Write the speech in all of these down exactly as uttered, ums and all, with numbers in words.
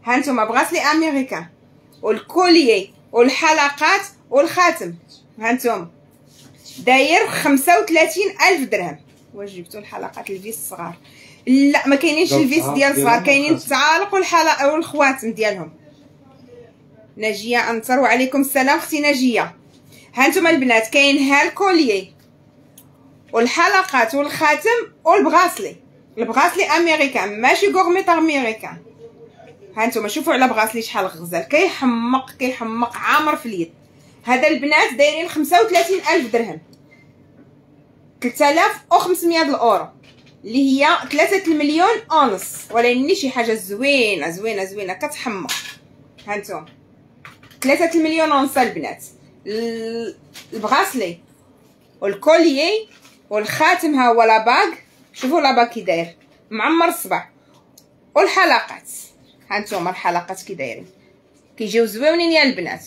هانتوما بغاسلي امريكان والكوليي والحلقات والخاتم هانتوما داير خمسة وثلاثين الف درهم. واش جبتوا الحلقات الفيس الصغار؟ لا ما كاينينش الفيس ديال الصغار، كاينين التعالق والحلقه والخواتم ديالهم. ناجيه انصر وعليكم السلام اختي ناجيه. هانتوما البنات كاين ها الكوليي والحلقات والخاتم والبغاسلي. البغاسلي امريكان ماشي غورميت امريكان. هانتوما شوفوا على بغاسلي شحال غزال، كيحمق كيحمق عامر في اليد. هذا البنات دايرين خمسة وثلاثين الف درهم، ثلاثة آلاف وخمسمية الاورو اللي هي ثلاثة المليون ونص، ولكن شي حاجه زوينه زوينه زوينه كتحمق. هانتوما ثلاثة المليون ونص البنات. البغاسلي والكوليي والخاتم ها هو لاباغ، شوفوا لاباغ كي داير معمر الصبع، والحلقات هانتوما الحلقات كي دايرين كيجيو زويونين يا البنات،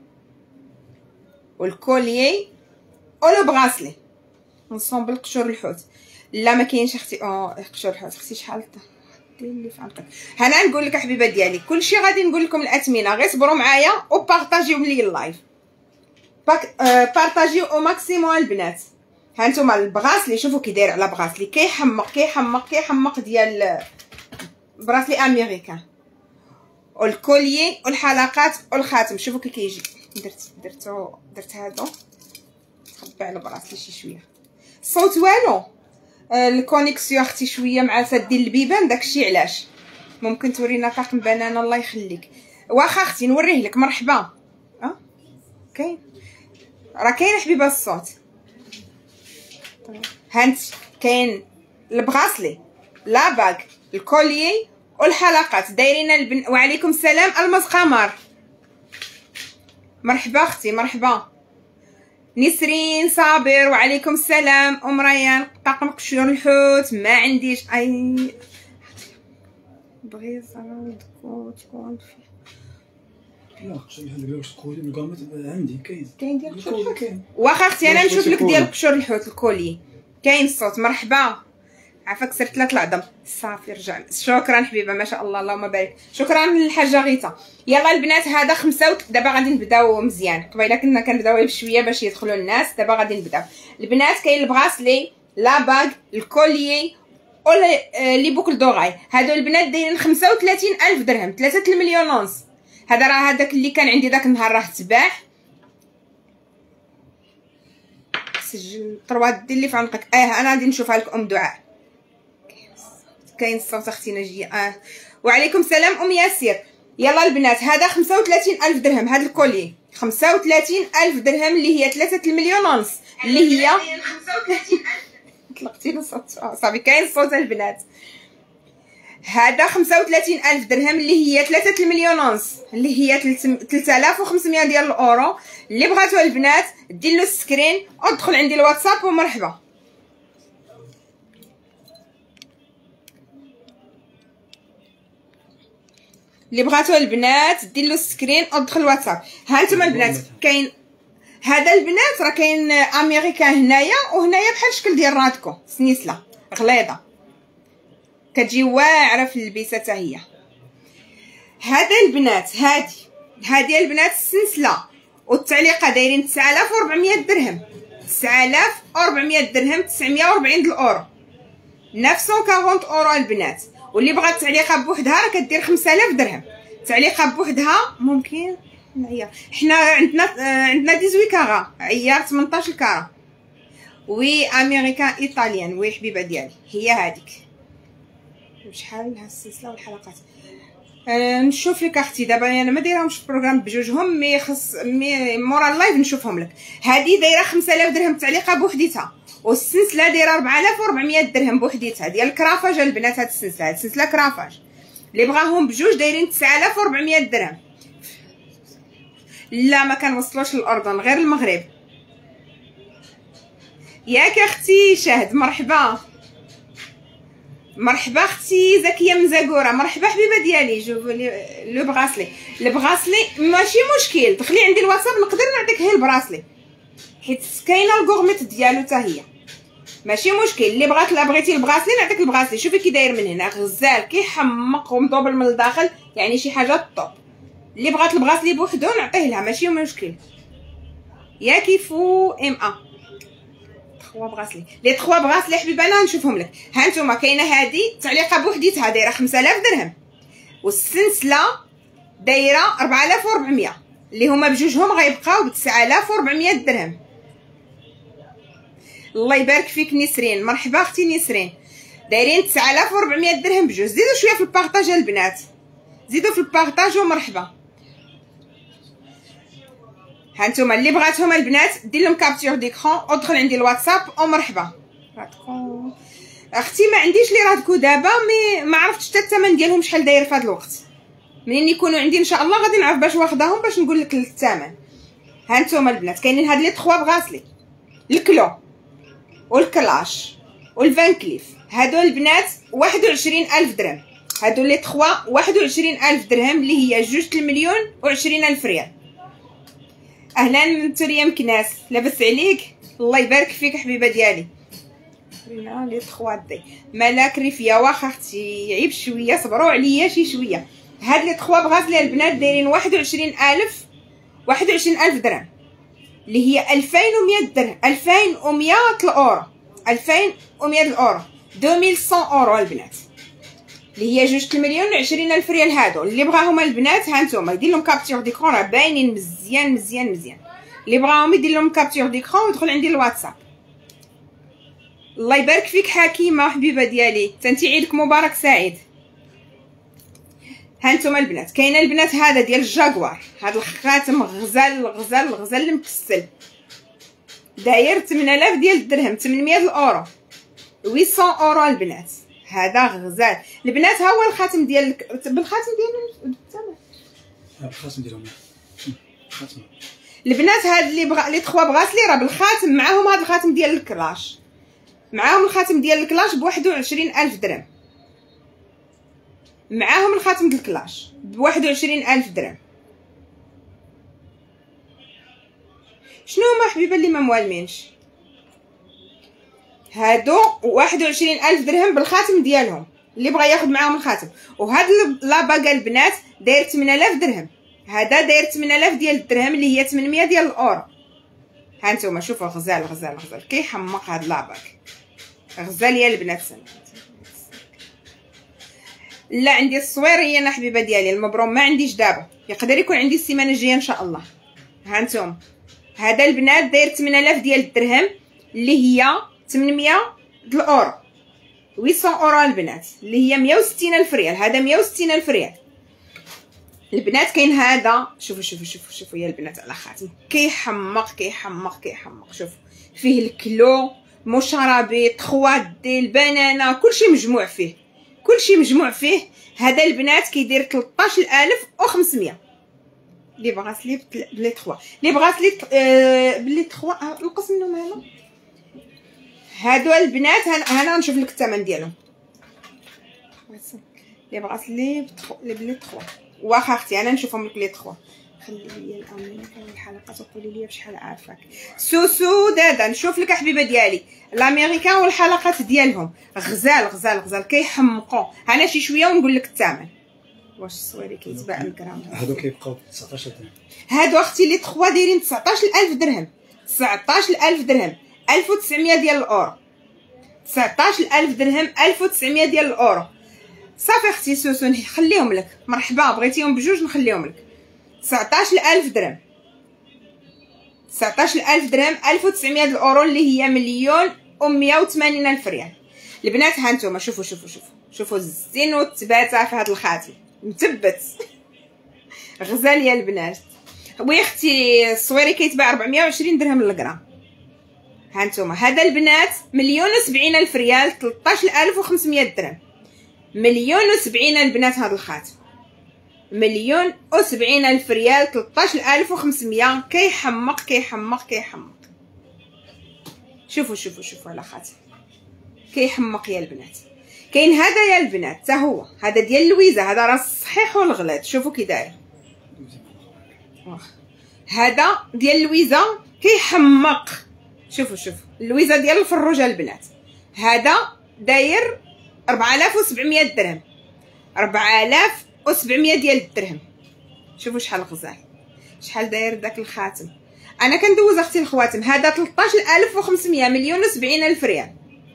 والكوليي والبغاسلي نصومبل قشور الحوت. لا ما كاينش اختي اه قشور الحوت اختي شحال دير لي في عنقك. هنا نقول لك حبيبه ديالي كلشي غادي نقول لكم الاثمنه، غير صبروا معايا وبارطاجيو لي اللايف. باك آه بارطاجيو او ماكسيموم البنات. هانتوما البغاسلي شوفوا كي داير على بغاسلي، كيحمق كيحمق كيحمق ديال براسلي امريكان، والكوليي والحلقات والخاتم شوفوا كي كيجي. درت درتو درت هادو خبي على براسلي شي شويه. الصوت والو، آه الكونيكسيون اختي شويه مع سدين البيبان داكشي علاش. ممكن تورينا طاقم بنانه الله يخليك. واخا اختي نوريه لك مرحبا. اه كاين راه كاين حبيبه الصوت. هانت كاين البغاسلي لاباغ الكوليي والحلقات دايرين البن... وعليكم السلام المز قمر. مرحبا اختي مرحبا. نسرين صابر وعليكم السلام. ام ريان طاقم قشور الحوت ما عنديش اي بغي صراحه تكون في لا قشور الحوت ديال الكولي الكامط عندي كاين كاين ديال قشور الحوت. واخا اختي انا نشوف لك ديال قشور الحوت الكولي كاين الصوت. مرحبا عافاك كسرت ثلاث العظم صافي رجع. شكرا حبيبه ما شاء الله اللهم بارك. شكرا للحاجه غيتا. يلا البنات هذا خمسة وت... دابا غادي نبداو مزيان. قبيله كنا كنبداو بشويه باش يدخلوا الناس، دابا غادي نبداو. البنات كاين البغاسلي لاباغ الكوليي ولا لي بوكل دوغاي. هادو البنات دايرين خمسة وثلاثين الف درهم، ثلاثة المليون ونص. هذا راه هذاك اللي كان عندي داك النهار راه تباع. سجل طروات دير لي في عنقك. اه انا غادي نشوفها لك ام دعاء. كاين الصوت اختي نجيه. اه وعليكم السلام ام ياسر. يلا البنات هذا خمسة وثلاثين الف درهم، هذا الكولي خمسة وثلاثين الف درهم اللي هي ثلاثة المليون ونص اللي هي خمسة وثلاثين الف. طلقتيني الصوت صافي كاين الصوت البنات. هذا خمسة وثلاثين الف درهم اللي هي ثلاثة المليون ونص اللي هي ثلاثة آلاف وخمسمية ديال الاورو. اللي بغاتو البنات دير له السكرين ودخل عندي الواتساب ومرحبا. اللي بغاتو البنات دير له السكرين ودخل الواتساب. ها انتما البنات كاين هذا البنات راه كاين امريكان هنايا وهنايا بحال الشكل ديال رادكو سنيسله غليظه كتجي واعره في اللبسه حتى هي. هذا البنات هادي هادي البنات السلسله والتعليقه دايرين تسعة آلاف وأربعمية درهم، تسعة آلاف وأربعمية درهم، تسعمية وأربعين الاورو، تسعمية وأربعين اورو البنات. واللي بغات تعليقه بوحدها راه كدير خمسة آلاف درهم. تعليقه بوحدها ممكن نعيار حنا عندنا عندنا ثمانية عشر كارا عيار ثمنطاش كارا. وي امريكان ايطاليان. وي حبيبه ديالي هي هذيك. شحال ها السلسله والحلقات. أه نشوف لك اختي دابا انا ما دايرهمش في بروغرام بجوجهم مي خص مي مورا اللايف نشوفهم لك. هذه دايره خمسة آلاف درهم تعليقه بوحديتها، والسلسله دايره أربعة آلاف وأربعمية درهم بوحديتها ديال الكرافاج البنات. هاد السلسله هاد السلسله كرافاج اللي بغاهم بجوج دايرين تسعة آلاف وأربعمية درهم. لا ما كنوصلوش للاردن غير المغرب. ياك اختي شهد مرحبا. مرحبا اختي زكيه من زاكوره. مرحبا حبيبه ديالي. شوفوا لو بغاسلي البغاسلي ماشي مشكل دخلي عندي الواتساب نقدر نعطيك هي البراسلي حيت كاينه الكورميت ديالو حتى هي. ماشي مشكل. اللي بغات لا بغيتي البغاسلي نعطيك البغاسلي. شوفي كي داير من هنا غزال كيحمق ومضوبل من الداخل، يعني شي حاجه طوب. اللي بغات البغاسلي بوحدو نعطيه لها ماشي مشكل. يا كيفو ام ا تخوا بغاسلي لي تخوا بغاسلي حبيبانا نشوفهم لك. ها نتوما كاينه هذه تعليقه بوحديتها دايره خمسة آلاف درهم، والسلسله دايره أربعة آلاف وأربعمية، اللي هما بجوجهم غيبقاو ب تسعة آلاف وأربعمية درهم. الله يبارك فيك نسرين، مرحبا اختي نسرين. دايرين تسعة آلاف وأربعمية درهم بجوج. زيدوا شويه في البارطاج البنات، زيدوا في البارطاج ومرحبا. هانتوما اللي بغاتهم البنات دير لهم كابتور ديكرون ودخل عندي الواتساب ومرحبا. اختي ما عنديش لي رادكو دابا، مي ما عرفتش حتى الثمن ديالهم شحال داير في هذا الوقت. منين يكونوا عندي ان شاء الله غادي نعرف باش واخداهم باش نقول لك الثمن. هانتوما البنات كاينين هاد لي تخوا بغاسلي، الكلو والكلاش والفان كليف. هادو البنات واحد وعشرين ألف درهم. هادو لي تخوا واحد وعشرين ألف درهم، اللي هي جوج المليون وعشرين ألف ريال. اهلا من تريم كناس، لاباس عليك؟ الله يبارك فيك حبيبه ديالي. رينا لي تخوا دي ملاك ريفيا. واخا اختي عيب شويه، صبروا عليا شي شويه. هاد لي تخوا بغاسلي البنات دايرين واحد وعشرين ألف واحد وعشرين ألف درهم، اللي هي ألفين ومية درهم، ألفين ومية الاورو، ألفين ومية الاورو، ألفين ومية اورو البنات، اللي هي جوج المليون وعشرين ألف ريال. هادو اللي بغاهم البنات ها نتوما يدير لهم كابتور ديكرون، راه باينين مزيان مزيان مزيان. اللي بغاهم يدير لهم كابتور ديكرون ويدخل عندي الواتساب. الله يبارك فيك حكيمه حبيبه ديالي، تنتي عيدك مبارك سعيد. هانتوما البنات كاينه البنات هذا ديال الجاكوار، هذا الخاتم غزال غزال غزال المكسل، داير ثمانية آلاف ديال الدرهم، ثمنمية الاورو، ثمانمية اورو البنات. هذا غزال البنات. ها هو الخاتم ديال بالخاتم ديالو بالثمن، بالخاتم ديالهم الخاتم البنات. هاد اللي بغا لي تخوا بغاسلي راه بالخاتم معاهم هاد الخاتم ديال الكلاش، معاهم الخاتم ديال الكلاش بواحد وعشرين ألف درهم، معاهم الخاتم ديال الكلاش بواحد وعشرين ألف درهم. شنو هما حبيبه اللي ما موالمينش؟ هادو واحد وعشرين ألف درهم بالخاتم ديالهم، اللي بغا ياخد معاهم الخاتم. وهاد لاباكا البنات داير ثمانية آلاف درهم، هذا داير ثمانية آلاف ديال الدرهم، اللي هي ثمنمية ديال الاورو. ها نتوما شوفوا غزال غزال غزال كيحمق هاد لاباك غزال يا البنات. لا عندي الصويريه انا حبيبه ديالي المبروم، ما عنديش دابا، يقدر يكون عندي السيمانه الجايه ان شاء الله. ها نتوما هذا البنات داير ثمانية آلاف ديال الدرهم، اللي هي ثمنمية د الاورو، ثمنمية اورو البنات، اللي هي مية وستين ألف ريال. هذا مية وستين ألف ريال البنات. كاين هذا شوفوا شوفوا شوفوا شوفوا يا البنات على خاتم كيحمق كيحمق كيحمق. شوفوا فيه الكلو مشربي تخوا دي البنانه، كلشي مجموع فيه، كلشي مجموع فيه. هذا البنات كيدير ثلاطاش ألف وخمسمية. لي بغاسلي بلي تخوا، لي بغاسلي آه بلي تخوا نقص منهم هنا. هادو البنات انا نشوف لك الثمن ديالهم. لي بغاسلي بلي تخوا واخا اختي انا نشوفهم لك لي تخوا. خلي لي الامريكان والحلقات وقولي لي بشحال عارفاك. سوسو دادا نشوف لك حبيبه ديالي الامريكان والحلقات ديالهم غزال غزال غزال كيحمقوا. انا شي شويه ونقول لك الثمن. واش الصويري كيتباع الجرام؟ هادو كيبقاو تسعطاش درهم. هادو اختي لي تخوا دايرين تسعطاش ألف درهم، تسعطاش ألف درهم، ألف وتسعمية ديال الاورو، تسعطاش ألف درهم، ألف وتسعمية ديال الاورو. صافي اختي سوسو نخليهم لك، مرحبا بغيتيهم بجوج نخليهم لك. تسعطاش ألف درهم، تسعطاش ألف درهم، ألف وتسعمية ديال الاورو، اللي هي مليون ومية وثمانين ألف ريال. البنات ها نتوما شوفوا شوفوا شوفوا شوفوا الزين والتباتة في هذا الخاتم مثبت غزال يا البنات. وي اختي الصويري كيتباع أربعمية وعشرين درهم للغرام. ها نتوما هذا البنات مليون وسبعين ألف ريال، ثلاطاش ألف وخمسمية درهم، مليون وسبعين البنات. هذا الخاتم مليون وسبعين ألف ريال، ثلاطاش ألف وخمسمية. كيحمق كيحمق كيحمق. شوفوا شوفوا شوفوا على خاتم كيحمق يا البنات. كاين هذا يا البنات حتى هو، هذا ديال لويزا، هذا راه الصحيح والغلط. شوفوا كي داير. هذا ديال لويزا كيحمق. شوفوا شوفوا لويزا ديال الفروجه البنات، هذا داير أربعة آلاف وسبعمية درهم، أربعة آلاف وسبعمية ديال الدرهم. شوفوا شحال غزال، شحال داير داك الخاتم. انا كندوز اختي الخواتم. هذا ثلاثطاش ألف وخمسمية، مليون وسبعين الف ريال،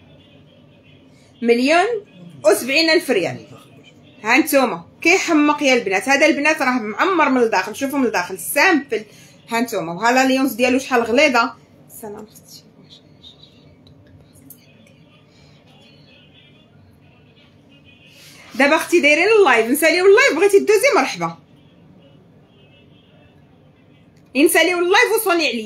مليون وسبعين الف ريال. ها نتوما كيحمق يا البنات. هذا البنات راه معمر من الداخل، شوفوا من الداخل سامبل. ها نتوما وها لا ليونس ديالو شحال غليظه. سلام اختي. دابا اختي دايرين اللايف، نساليو اللايف، بغيتي دوزي مرحبا، نساليو اللايف وصوني عليا.